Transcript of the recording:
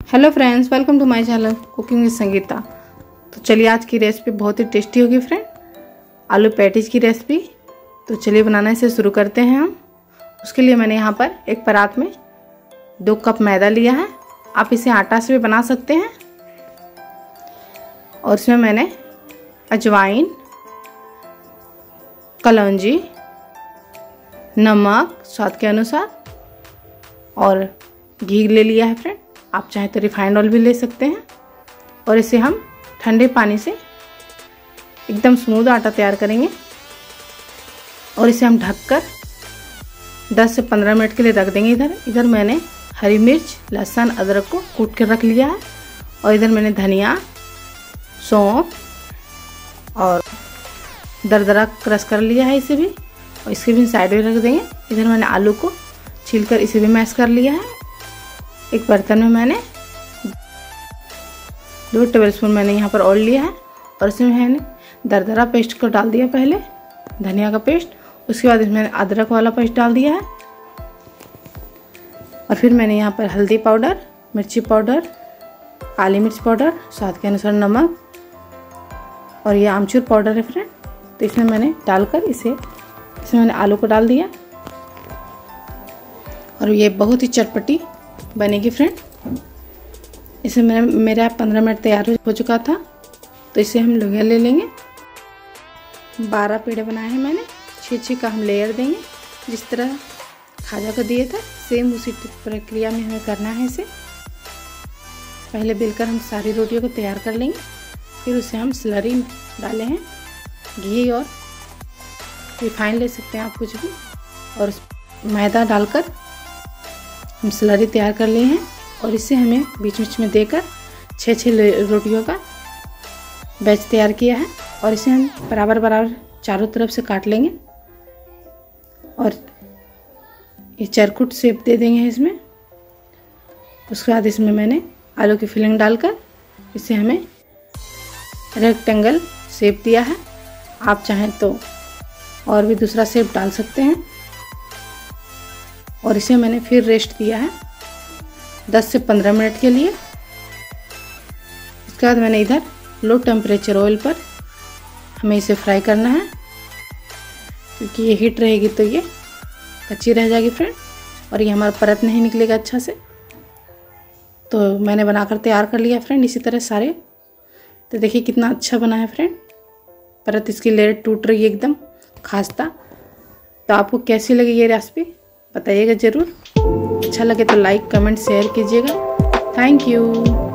Hello friends, welcome to my channel cooking with Sangeeta. तो चलिए आज की रेसिपी बहुत ही टेस्टी होगी फ्रेंड, आलू पैटीज की रेसिपी। तो चलिए बनाना इसे शुरू करते हैं हम। उसके लिए मैंने यहाँ पर एक परात में 2 कप मैदा लिया है। आप इसे आटा से भी बना सकते हैं। और इसमें मैंने अजवाइन, कलौंजी, नमक स्वाद के अनुसार और घी ले लिया है फ्रेंड। आप चाहे तो रिफाइंड ऑयल भी ले सकते हैं। और इसे हम ठंडे पानी से एकदम स्मूथ आटा तैयार करेंगे। और इसे हम ढककर 10 से 15 मिनट के लिए रख देंगे। इधर मैंने हरी मिर्च, लहसुन, अदरक को कूट कर रख लिया है। और इधर मैंने धनिया, सौंफ और दरदरा क्रश कर लिया है इसे भी, और इसके भी साइड में रख देंगे। इधर मैंने आलू को छीलकर इसे भी मैश कर लिया है। एक बर्तन में मैंने 2 टेबलस्पून मैंने यहाँ पर ऑयल लिया है। और इसमें मैंने दरदरा पेस्ट को डाल दिया, पहले धनिया का पेस्ट। उसके बाद इसमें अदरक वाला पेस्ट डाल दिया है। और फिर मैंने यहाँ पर हल्दी पाउडर, मिर्ची पाउडर, काली मिर्च पाउडर, स्वाद के अनुसार नमक और ये आमचूर पाउडर है फ्रेंड। तो इसमें मैंने डालकर इसमें मैंने आलू को डाल दिया। और ये बहुत ही चटपटी बनेगी फ्रेंड। इसे मेरा 15 मिनट तैयार हो चुका था। तो इसे हम लेयर ले लेंगे। 12 पेड़े बनाए हैं मैंने, 6-6 का हम लेयर देंगे। जिस तरह खाजा को दिए था सेम उसी प्रक्रिया में हमें करना है इसे। पहले बेलकर हम सारी रोटियों को तैयार कर लेंगे। फिर उसे हम स्लरी डाले हैं, घी और रिफाइन ले सकते हैं आप कुछ भी। और मैदा डालकर हम स्लरी तैयार कर लिए हैं। और इसे हमें बीच बीच में देकर 6-6 रोटियों का बैच तैयार किया है। और इसे हम बराबर बराबर चारों तरफ से काट लेंगे। और ये चरकुट शेप दे देंगे इसमें। उसके बाद इसमें मैंने आलू की फिलिंग डालकर इसे हमें रेक्टेंगल शेप दिया है। आप चाहें तो और भी दूसरा शेप डाल सकते हैं। और इसे मैंने फिर रेस्ट दिया है 10 से 15 मिनट के लिए। इसके बाद मैंने इधर लो टेम्परेचर ऑयल पर हमें इसे फ्राई करना है, क्योंकि ये हीट रहेगी तो ये कच्ची रह जाएगी फ्रेंड। और ये हमारा परत नहीं निकलेगा अच्छा से। तो मैंने बनाकर तैयार कर लिया फ्रेंड इसी तरह सारे। तो देखिए कितना अच्छा बना है फ्रेंड। परत इसकी लेयर टूट रही है एकदम खास्ता। तो आपको कैसी लगी ये रेसिपी बताइएगा ज़रूर। अच्छा लगे तो लाइक, कमेंट, शेयर कीजिएगा। Thank you.